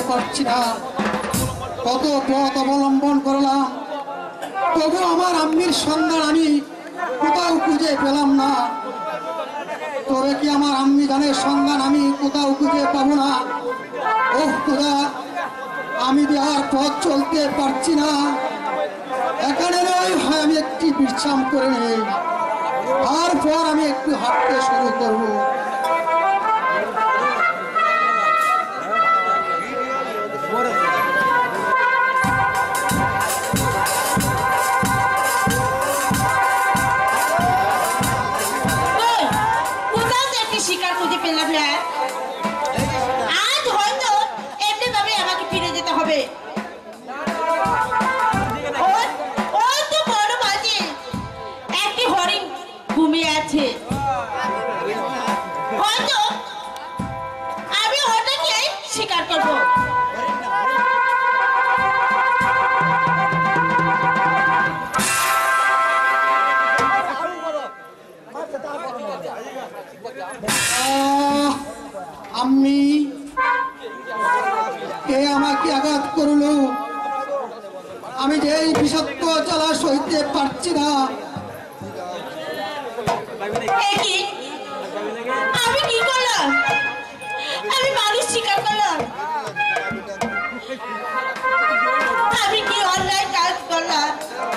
পারছি না। কত পথ অবলম্বন করলাম, তবু আমার আম্মির সন্ধান আমি কোথাও খুঁজে পেলাম না। তবে কি আমার আম্মি জানের সন্ধান আমি কোথাও খুঁজে পাবো না? ওহ খোদা, আমি যে আর পথ চলতে পারছি না। এখানে নয়, হয় আমি একটি বিশ্রাম করে নেই, তারপর আমি একটু হাঁটতে শুরু করবো। শিকার খুঁজে পেলাম না। আজ হয়তো এমনি ভাবে আমাকে ফিরে যেতে হবে। ওই তো বড় মাঝে একটি হরিণ ঘুমিয়ে আছে। হয়তো আমি ওটাকে শিকার করবো। আম্মি, কে আমাকে আঘাত করলো? আমি যে এই বিষাক্ত জ্বালা সইতে পারছি না। আমি কি করলাম? আমি মানুষ শিকার করলাম? আমি কি অন্যায় কাজ করলাম?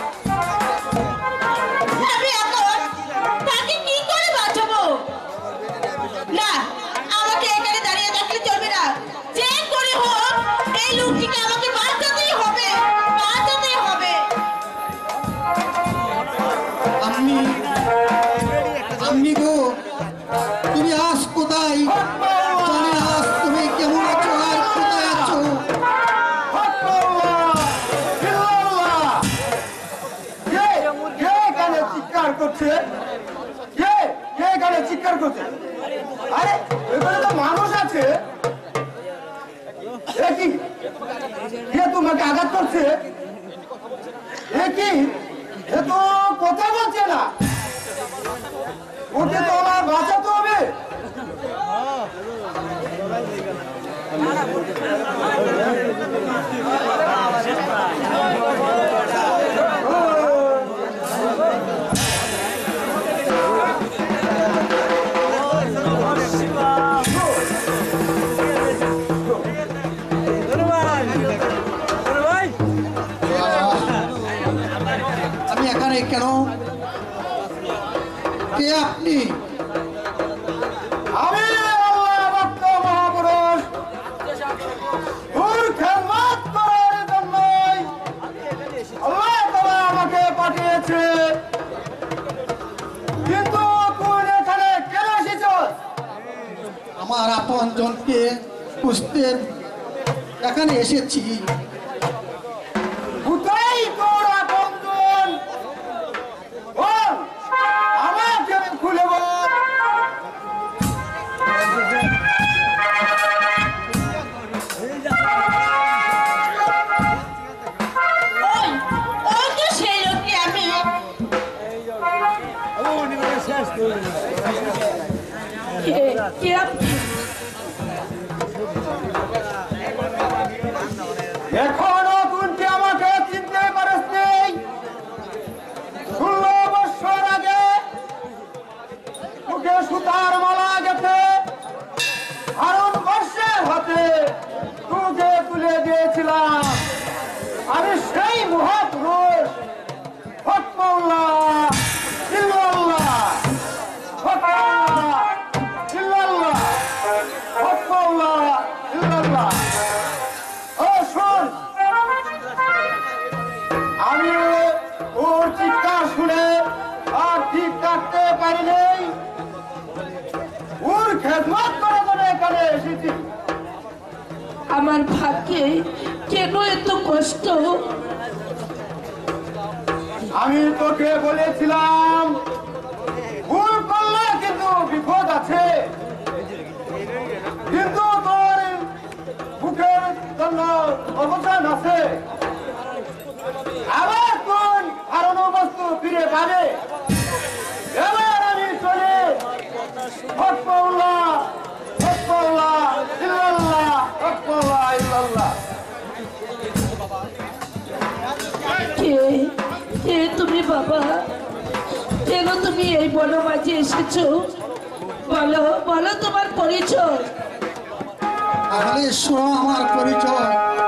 আমি এখন তাকে কি করে বাঁচাবো? না, আমাকে এখানে দাঁড়িয়ে থাকলে চলবে না। যে করে হোক এই লোকটিকে আমাকে বাঁচাতেই হবে, বাঁচাতেই হবে। আম্মি, আম্মি গো, তুমি আজ কোথায়? জানি না আজ তুমি কেমন আছো আর কোথায় আছো। চিৎকার করছে? আরে এখানে তো মানুষ আছে। কে তোমাকে আঘাত করছে? এ কি, এ তো কথা বলছে না। ওকে তো আমার বাঁচাতে হবে। আমি এখানে কেন? কে আপনি? আমি আল্লাহ ভক্ত মহাপুরুষ, তোর খেদমত করার জন্যই আল্লাহ তাআলা আমাকে পাঠিয়েছে। কিন্তু তুই এখানে কেন এসেছিস? আমার আপন জনকে খুঁজতে এখানে এসেছি। কোথায় তোর আপনজন? বল, আমাকে খুলে বল। ওই তো সেই লোকটি। আমি কে আপনি? এখনো তুই আমাকে চিনতে পারিস নি? 16 বছর আগে তোকে সুতার মালা গেছে হারুন বর্ষের হাতে তোকে তুলে দিয়েছিলাম। আমি সেই মহাপুরুষ ফতমুল্লাহ ইল্লাল্লাহ, ফতমুল্লাহ ইল্লাল্লাহ, ফতমুল্লাহ ইল্লাল্লাহ। ও শোন, আমি ওর চিৎকার শুনে আর ঠিক কাটতে পারিনি। ওর খেদমত করার জন্য এখানে এসেছি। আমার ভাগ্যে কেন এত কষ্ট? আমি তোকে বলেছিলাম ভুল করলে কিন্তু বিপদ আছে, কিন্তু তোর বুকের জন্য অবসান আছে। আবার তুই হারানো বস্তু ফিরে পাবে। এবার আমি চলে হকফুল্লাহ, হকফুল্লাহ ইল্লাল্লাহ, হকফুল্লাহ ইল্লাল্লাহ। তুমি এই বনবাজে এসেছো? বলো বলো তোমার পরিচয়। তাহলে শোনো আমার পরিচয়।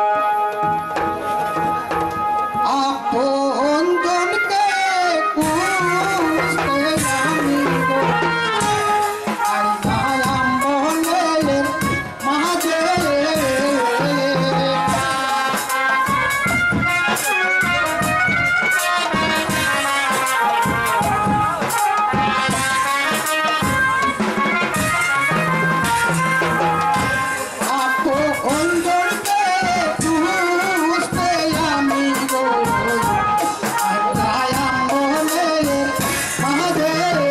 আপনজনকে খুঁজতে আমি গো আইলাম বনের মাঝে। আপনজনকে খুঁজতে আমি গো আইলাম বনের মাঝে।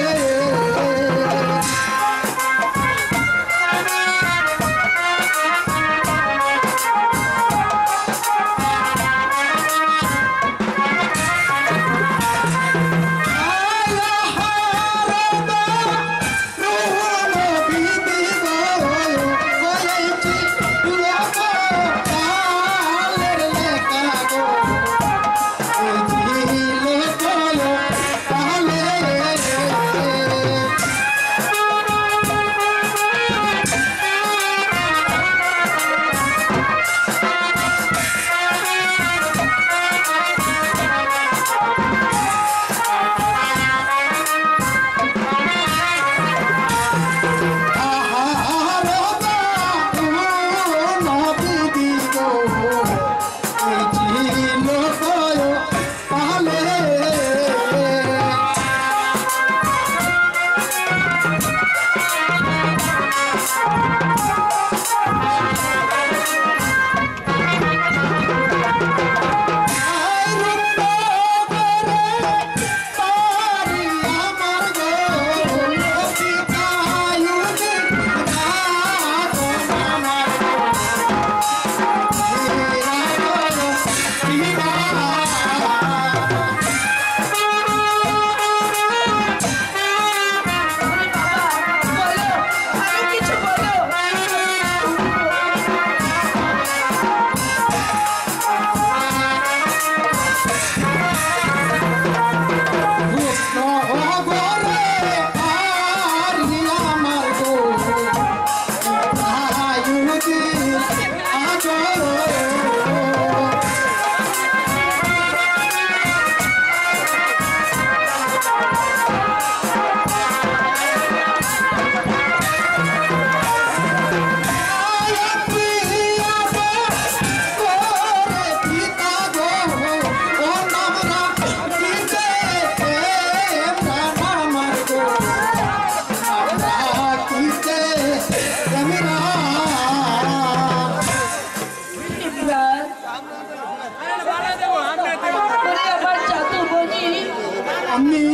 আমি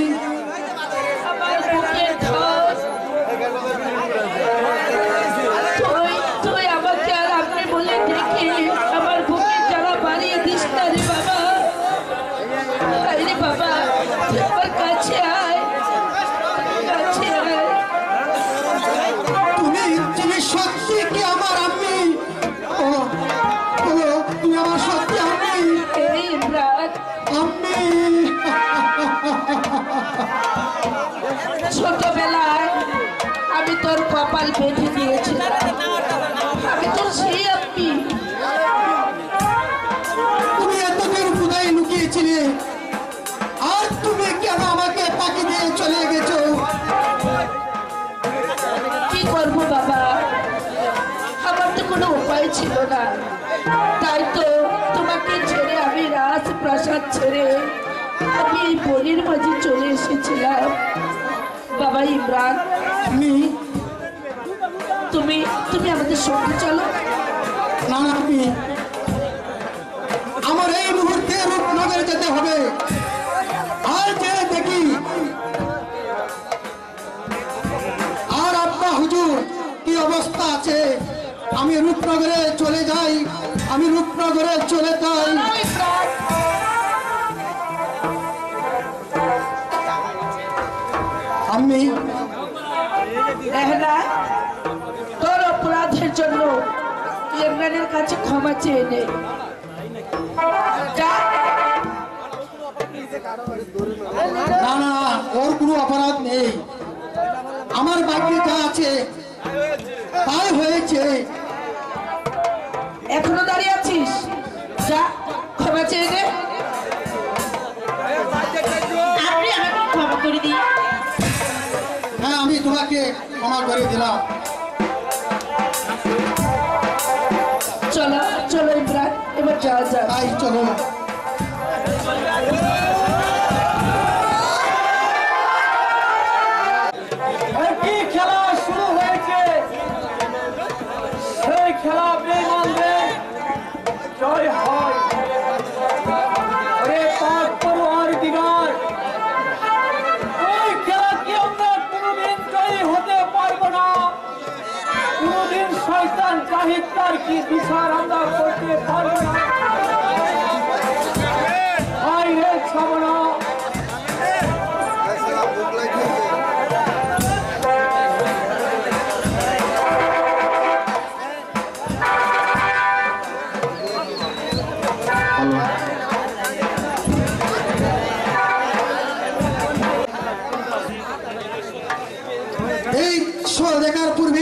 আমার বুকের ধন, তুই আমাকে আর আপনি বলে দেখি আমার বুকের জ্বালা বাড়িয়ে দিস না রে বাবা। তাই রে বাবা, তুই আমার কাছে আয়, কাছে আয়। তুমি সত্যি কি আমার আম্মি? ও ও, তুমি আমার সত্যি আম্মি? এই ইমরান, আম্মি ছোটবেলায় আমি তোর কপাল বেঁধে দিয়েছিলাম, আমি তোর সেই আম্মি। তুমি এতদিন কোথায় লুকিয়েছিলে, আর তুমি কেন আমাকে পাখি দিয়ে চলে গেছো? কি করবো বাবা, আমার তো কোনো উপায় ছিল না, তাই তো তোমাকে ছেড়ে আমি রাজপ্রাসাদ ছেড়ে আমি এই বনের মাঝে চলে এসেছিলাম। বাবা ইমরান, আমি তুমি তুমি আমাদের সঙ্গে চলো। না না, আমি আমার এই মুহূর্তে রূপনগরে যেতে হবে। আর যে দেখি আর আব্বা হুজুর কি অবস্থা আছে, আমি রূপনগরে চলে যাই, আমি রূপনগরে চলে যাই। আমি রেহনা, তোর অপরাধের জন্য ইমরানের কাছে ক্ষমা চেয়ে নে। যা। না না ওর কোনো অপরাধ নেই, আমার বাকি যা আছে তাই হয়েছে। এখনো দাঁড়িয়ে আছিস? যা ক্ষমা চেয়ে দে। আপনি আমাকে ক্ষমা করে দিন। হ্যাঁ আমি তোমাকে ক্ষমা করে দিলাম। চলো চলো ইমরান, এবার যাওয়া যাক। তাই চলো। কি খেলা শুরু হয়েছে, সেই খেলা বেঈমানদের জয় হয়। ওরে পাক পরোয়ার দিগার, ওই খেলা কি আমরা কোনোদিন জয়ী হতে পারবো না, কোনোদিন শয়তান জাহিদ তার কি বিচার আমরা করতে পারবো না। হায় রে ছাবনা, এই শো দেখার পূর্বে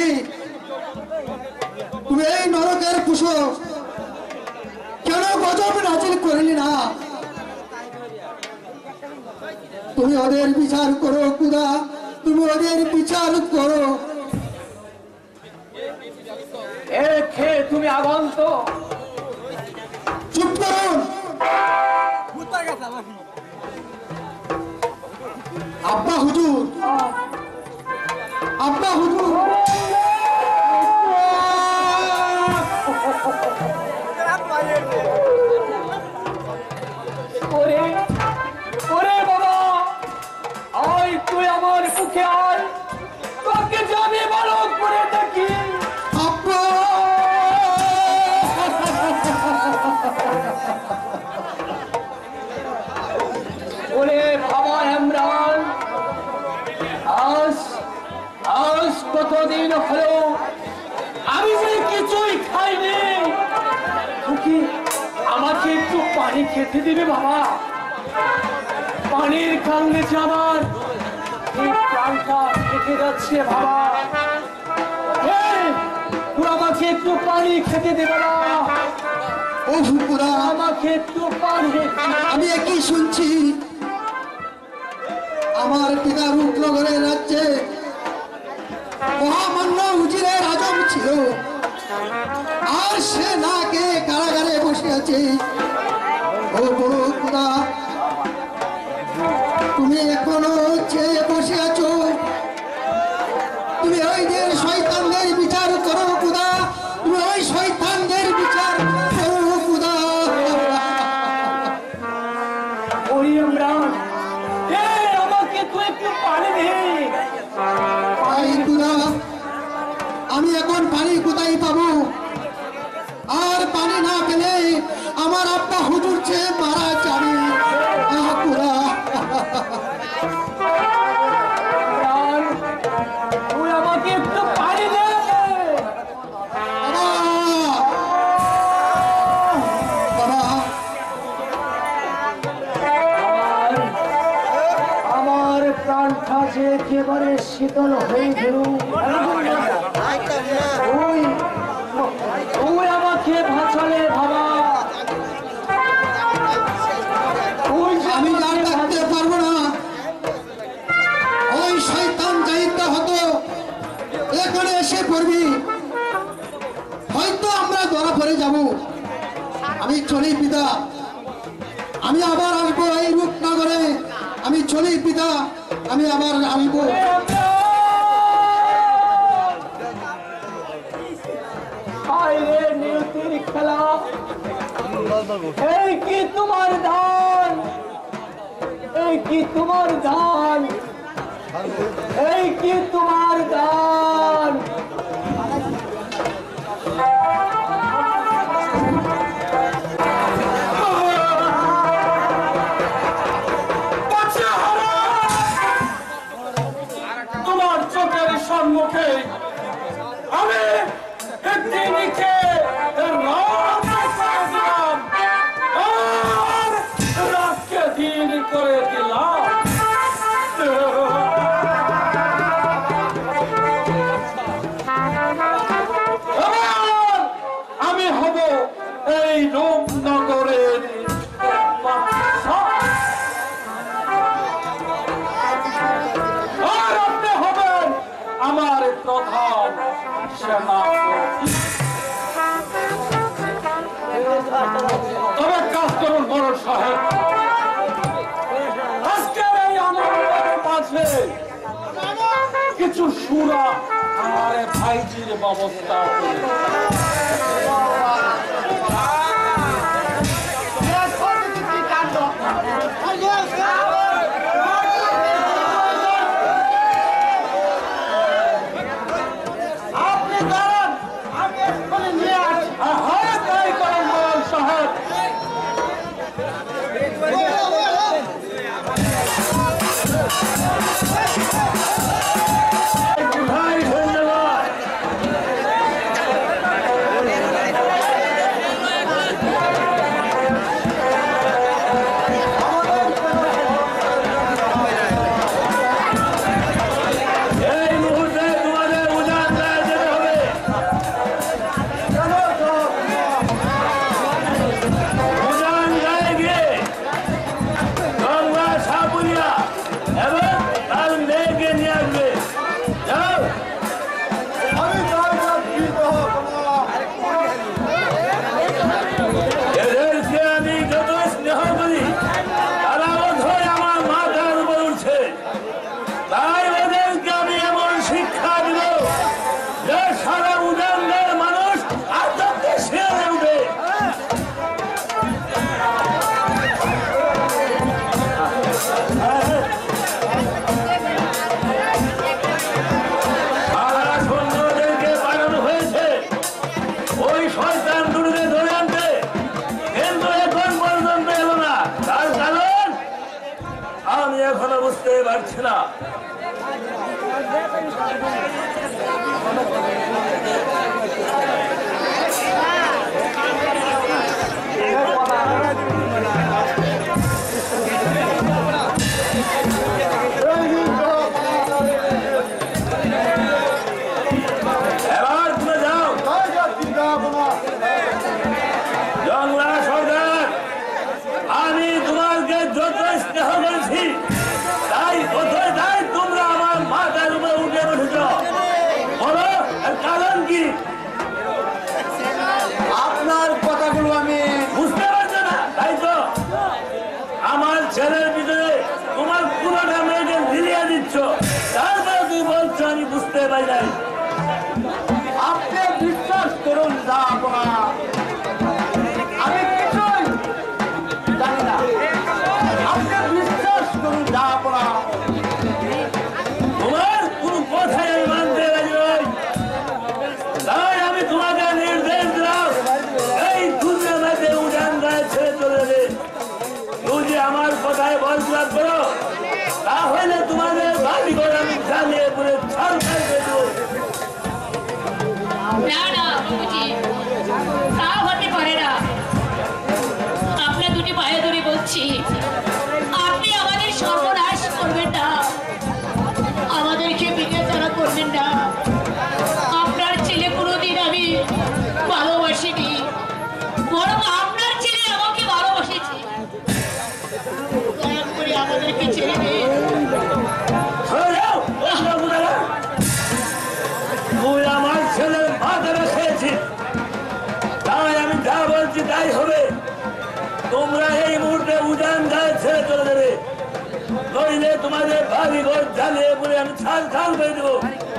তুমি এই নরকের পুষো কেন গজব নাজিল করলি না? তুমি ওদের বিচার করো খুদা, তুমি ওদের বিচার করো। এ খেয়ে তুমি আগন্ত, চুপ করুন। আব্বা হুজুর, আব্বা হুজুর, ওরে ওরে বাবা, আয় তুই আমার মুখে আয়, তোকে যাবি ভালো করে দেখি। আব্বা ওরে বাবা ইমরান, আজ আজ কতদিন হলো আমি যে কিছুই খাইনি, তুই আমাকে একটু পানি খেতে দিবে বাবা? পানির কারণে যে আমার এই প্রাণটা কেটে যাচ্ছে বাবা। এই, তুই আমাকে একটু পানি খেতে দেবে না? ও ফুপুরা, আমাকে একটু পানি। আমি একই শুনছি আমার পিতা রূপনগরের রাজ্যে মহামান্য উজিরের আজম ছিল, আর সে না কে কারাগারে বসে আছে। ও বড় খুদা, তুমি এখনো চেয়ে বসে আছো, তুমি ওই যে শয়তানদের বিচার করো খুদা, তুমি ওই শয়তানদের বিচার করো খুদা। ওই ইমরান, এই আমাকে তুই একটু পানি দে। তাই খুদা, আমি এখন পানি কোথায় পাবো? আর পানি না পেলে আমার আব্বা হুজুর চেয়ে মারা যাবে। আহ খুদা, ইমরান, তুই আমাকে একটু পানি দে। বাবা, বাবা, আমার আমার প্রাণটা যে একেবারে শীতল হয়ে গেল। তুই তুই আমাকে ভাসালে বাবা, তুই যে আমি আর আমাকে থাকতে পারবো না। ওই শয়তান জাহিদটা হতো এখানে এসে পড়বি, হয়তো আমরা ধরা পড়ে যাব। আমি চলি পিতা, আমি আবার আসবো এই রূপনগরে। আমি চলি পিতা, আমি আবার আসবো। নিয়তির খেলা, এই কি তোমার দান, এই কি তোমার দান, এই কি তোমার দান। তোমার চোখের সম্মুখে আমি একটি নিচে রাতকে দিন করে পাচ্ছে না। তবে কাজ করুন বড় সাহেব, আজকের এই আনন্দের মাঝে কিছু সুরা আমার ভাইজির ব্যবস্থা করুন। এখনো বুঝতে পারছি না। এবার তুমি যাও। জংলা সর্দার, আমি তোমাকে যত স্নেহ করেছি তাই কোথায় তাই তোমরা আমার মাথার উপরে উঠে বসেছ, বলো কারণ কি? আপনার কথাগুলো আমি বুঝতে পারছো না, তাই তো আমার ছেলের ভিতরে তোমার পুরোটা মেয়েকে ফিরিয়ে দিচ্ছ, তারপরে তুই বলছো আমি বুঝতে পারি নাই। আপনি বিশ্বাস করুন যাবো না, আমি কিছুই জানি না, আপনি বিশ্বাস করুন যাবো না। তোমার কোনো কথাই আমি মানতে রাজি নই, তাই আমি তোমাকে নির্দেশ দিলাম এই দুধের মাঝে উড়ান গায়ে ছেড়ে চলে যাবে। যদি আমার কথায় বলপ্রাপ করো তাহলে তোমাদের বাড়ি করে আমি জ্বালিয়ে পুরে ছাল খাই দেবো। না না বাবুজি, তা হতে পারে না। আপনার দুটি পায়ে ধরে বলছি, আপনি আমাদের সর্বনাশ করবেন না, আমাদেরকে বিবেচনা করবেন না। আপনার ছেলে কোনোদিন আমি ভালোবাসিনি, বরং আপনার ছেলে আমাকে ভালোবাসেছে। দয়া করে আমাদেরকে ছেড়ে দিন। তুই আমার ছেলের মাথাটা খেয়েছিস, তাই আমি যা বলছি তাই হবে। তোমরা এই মুহূর্তে উজান গায়ে ছেড়ে চলে যাবে, নইলে তোমাদের বাড়ি ঘর জ্বালিয়ে পড়ে আমি ছাল ছাল করে দেবো।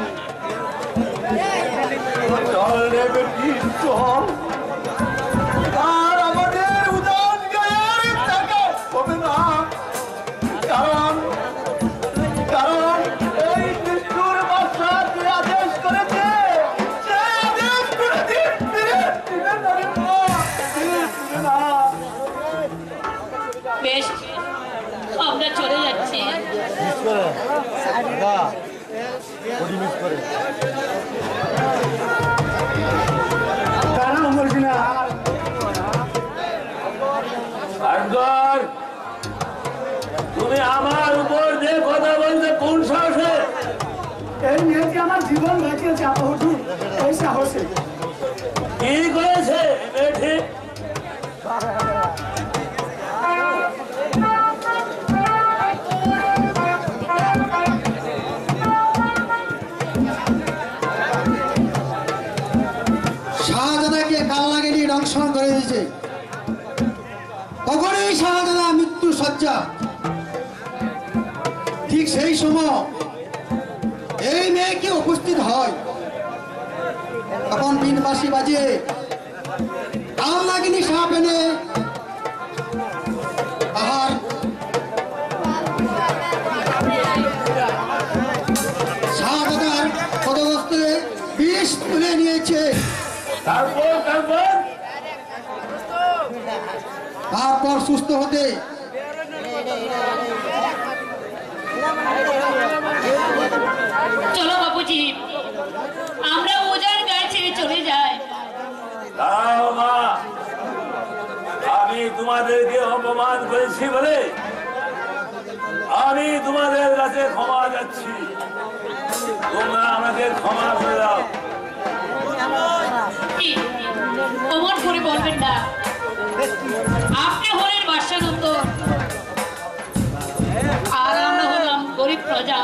আর আমাদের উদান গায়ের টাকা হবে না, কারণ কারণ এই মৃত্যুর বাসা যে আদেশ করেছে সে আদেশ করে দিবে না। বেশ, আমরা চলে যাচ্ছি। ভাস্কর, তুমি আমার উপর যে কথা বলছো কোন সাহসে? এই মেয়েটি আমার জীবন বাঁচিয়েছে হুজুর, এই সাহসে। কি করেছে মেয়েটি? লজ্জা। ঠিক সেই সময় এই মেয়েকে উপস্থিত হয়, তখন বিনবাসী বাজে কাল লাগিনি সাপ এনে তাহার সাদার পদবস্তে বিষ তুলে নিয়েছে। তারপর সুস্থ হতে চলো বাবুজি, আমরা ওজার গায়ে ছেড়ে চলে যাই। দাঁড়াও মা, আমি তোমাদেরকে অপমান করেছি বলে আমি তোমাদের কাছে ক্ষমা যাচ্ছি। তোমরা আমাকে ক্ষমা করে দাও। অমন করে বলবেন না, আপনি হলেন বাদশাহনন্দ আর আমরা হলাম গরিব প্রজা,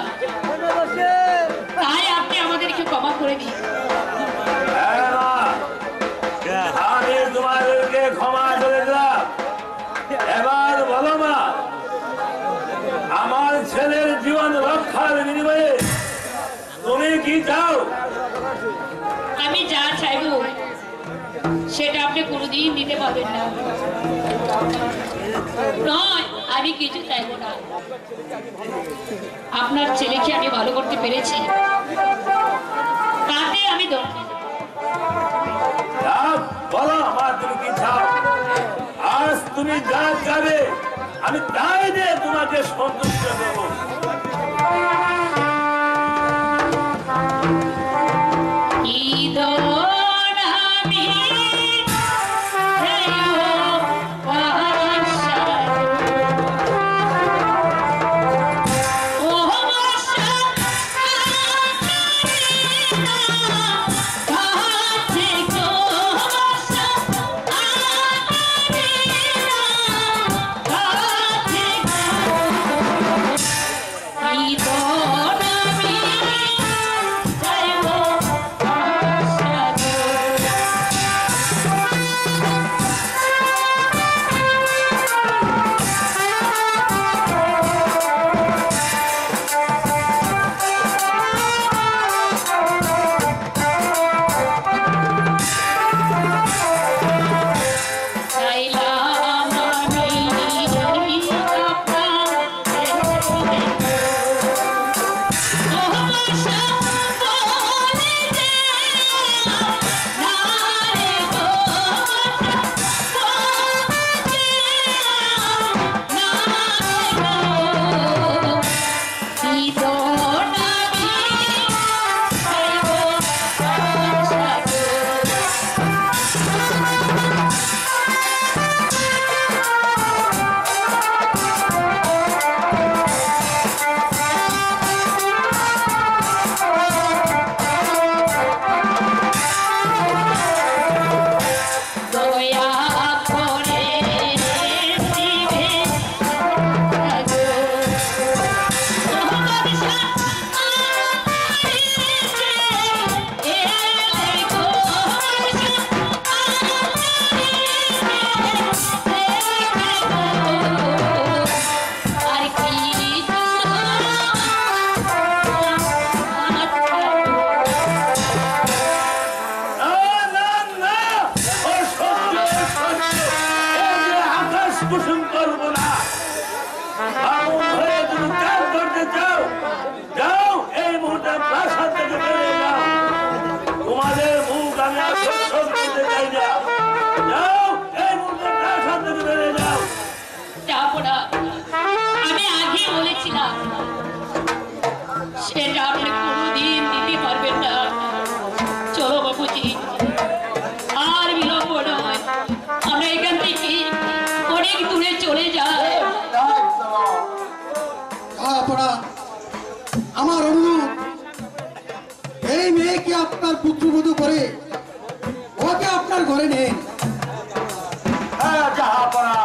তাই আপনি আমাদেরকে ক্ষমা করে দিন। হ্যাঁ মা, আমি তোমাদেরকে ক্ষমা করে দিলাম। এবার বলো মা, আমার ছেলের জীবন রক্ষার বিনিময়ে তুমি কি চাও? আমি যা চাইব সেটা আপনি কোনোদিন দিতে পারবেন না। নয়, আমি কিছু চাইব না। আপনার ছেলেকে আমি ভালো করতে পেরেছি, তাতে আমি ধন্য। বলো আমার তুমি কি চাও? আজ তুমি যা চাবে আমি তাই দিয়ে তোমাকে সন্তুষ্ট করবো। আমি আগে বলেছিলাম সেটা আপনি কোনোদিন দিতে পারবেন না। চলো বাবুজি, আর বিলম্ব নয়, আমরা এখান থেকে অনেক দূরে চলে যাই। আমার অনুরোধ, এই মেয়েকে আপনার পুত্রবধূ করে ওকে আপনার ঘরে নেন। হ্যাঁ জাহাপনা,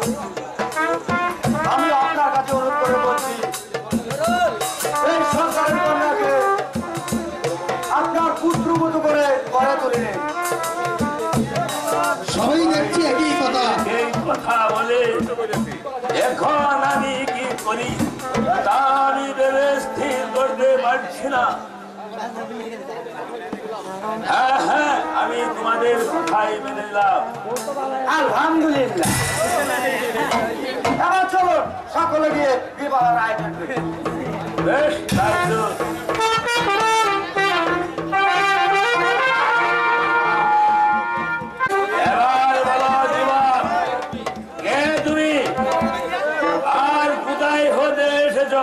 আমি আপনার কাছে অনুরোধ করে বলছি, এই সরকারের কন্যাকে আপনার পুত্রবধূ করে ঘরে তুলে নেন। সবাই দেখছি একই কথা। এই কথা বলে এখন আমি কি করি তা আমি ভেবে স্থির করতে পারছি না। হ্যাঁ হ্যাঁ, আমি তোমাদের কথাই মেনে নিলাম। আলহামদুলিল্লাহ। এবার চলো সকলে গিয়ে বিবাহের আয়োজন করি। বেশ, তাই তো। এবার বলো যুবক, কে তুমি আর কোথায় হতে এসেছ?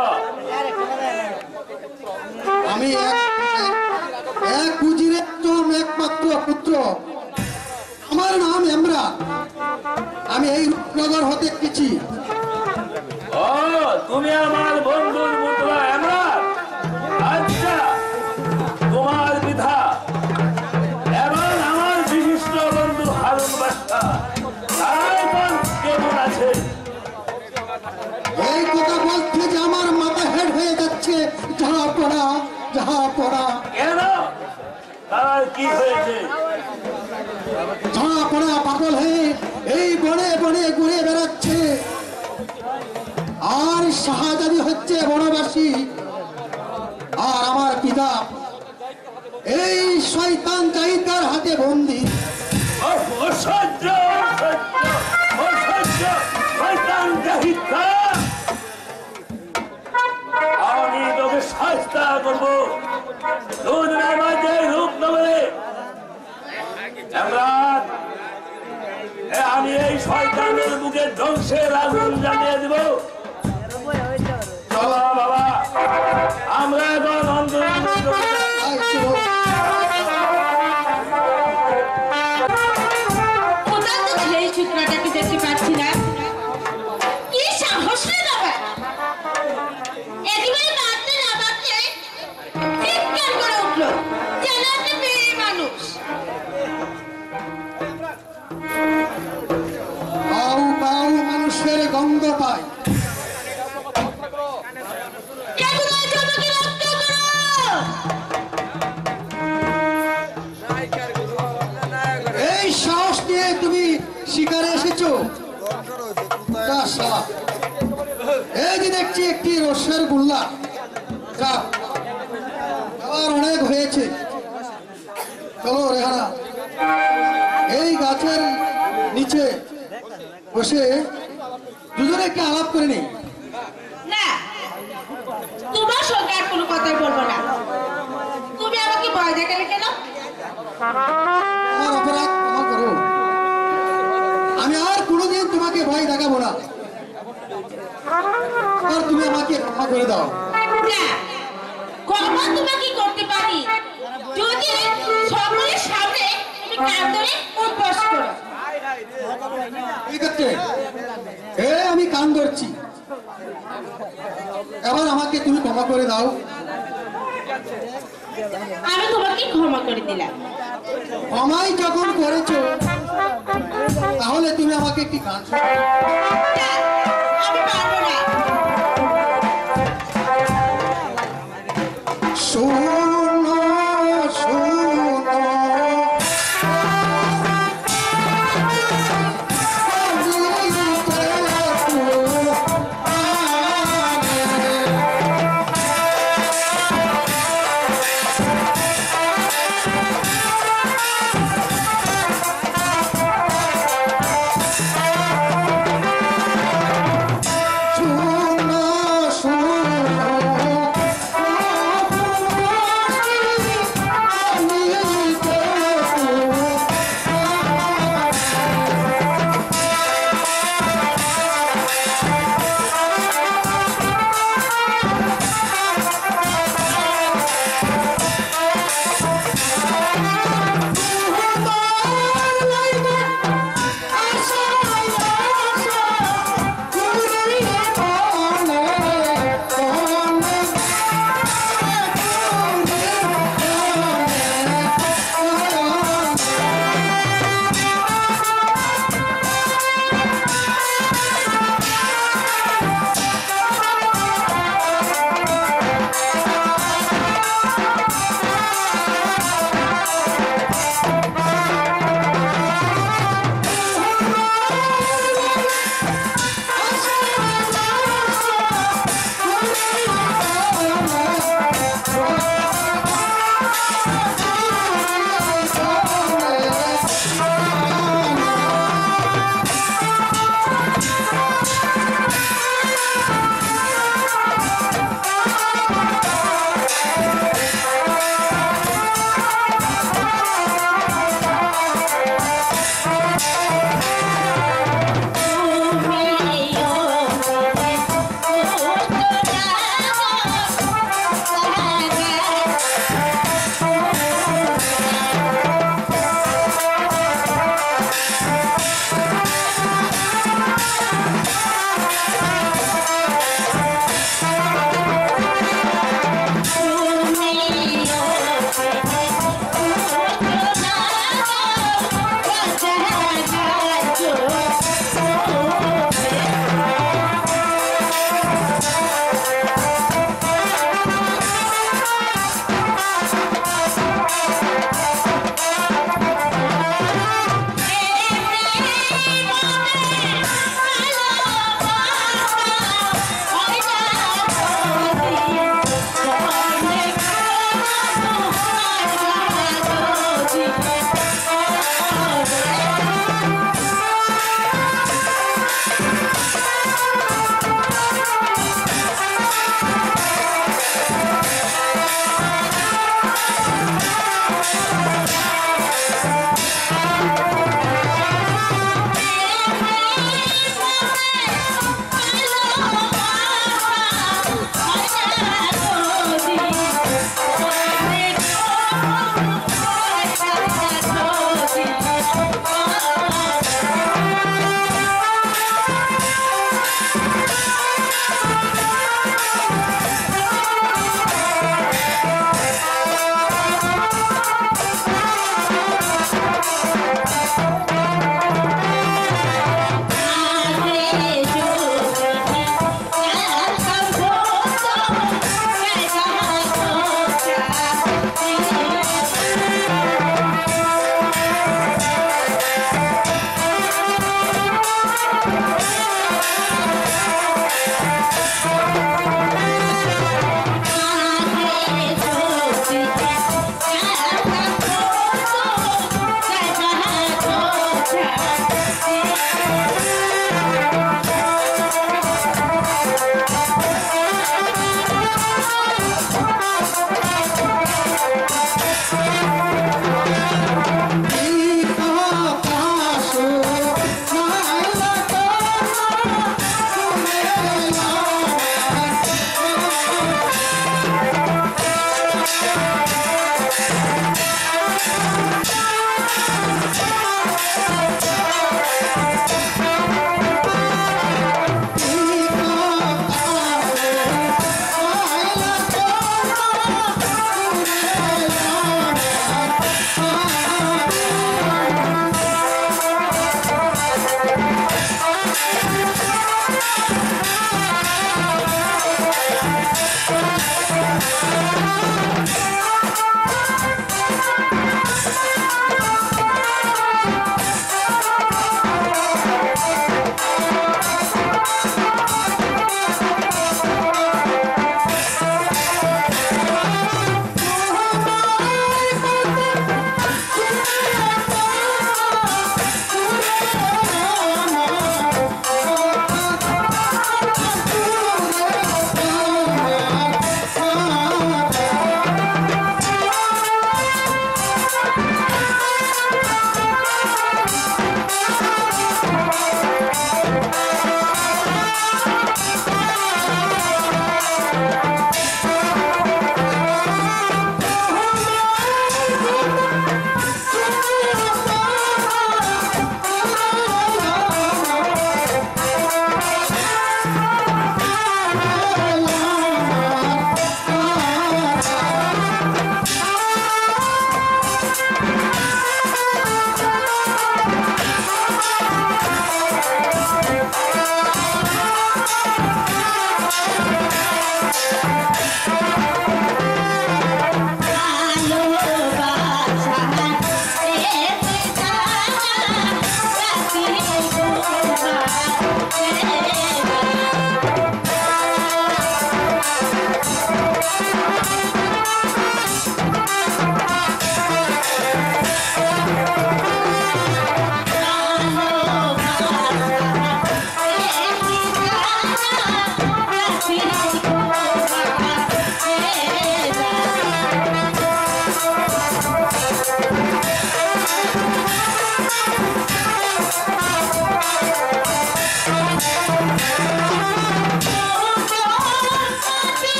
আমি এক উজিরের একমাত্র পুত্র। আমার নাম এমরা। আমি এই রূপনগর হতে এসেছি। ও, তুমি আমার বন্ধুর পুত্র আমরা? আচ্ছা, তোমার পিতা এবং আমার বিশিষ্ট বন্ধু হারুন বাদশা তারা এখন কেমন আছে? এই কথা বলতে যে আমার মাথা হেড হয়ে যাচ্ছে। যাহা পড়া কেন? তার কি হয়েছে? যাহা পড়া পাগল হয়ে এই বনে বনে ঘুরে বেড়াচ্ছে। আর শাহজাদি হচ্ছে বনবাসী। আর আমার পিতা এই শয়তান জাহিদার হাতে বন্দী। অসহ্য, অসহ্য, অসহ্য, শয়তান জাহিদা! আমি তোকে শাস্তা করবো। দুদিনের মাঝে রূপনগরে আমি এই শয়তানের বুকে ধ্বংসের আগুন জ্বালিয়ে দিব। চলো বাবা, আমরা এখন অন্তর্ভুক্ত কোথাও তো সেই সূত্রটাকে দেখতে পাচ্ছি না। কি সাহস রে বাবা! একেবারে বাড়তে না বাড়তে চিৎকার করে উঠলো, যেন একটা মেয়ে মানুষ। বাউ বাউ মানুষের গন্ধ পায়। এগুলোর জন্য কি রক্ত করো? এই সাহস নিয়ে তুমি শিকারে এসেছো? যা শালা। এই যে দেখছি একটি রসের গুল্লা। যা, আবার অনেক হয়েছে। চলো রেহানা, এই গাছের নিচে বসে দুজনে একটা আলাপ করে নেই। না, তোমার সঙ্গে আর কোনো কথাই বলবো না। তুমি আমাকে ভয় দেখালে কেন? আমার অপরাধ ক্ষমা করো। আমি আর কোনোদিন তোমাকে ভয় দেখাবো না। আর তুমি আমাকে ক্ষমা করে দাও। না, ক্ষমা তোমাকে করতে পারি যদি সকলের সামনে তুমি কান ধরে উঠবস করো। ঠিক আছে, আমি কান ধরছি। এবার আমাকে তুমি ক্ষমা করে দাও। আমি তোমাকে ক্ষমা করে দিলাম। ক্ষমাই যখন করেছো তাহলে তুমি আমাকে একটি গান শোনাও। না, আমি পারবো না। শোনো শোনো শোনো শোনো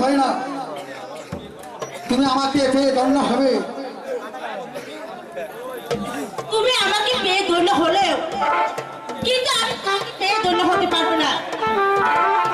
হয় না। তুমি আমাকে পেয়ে ধন্য হবে। তুমি আমাকে পেয়ে ধন্য হলেও কিন্তু আমি তোমাকে পেয়ে ধন্য হতে পারবো না।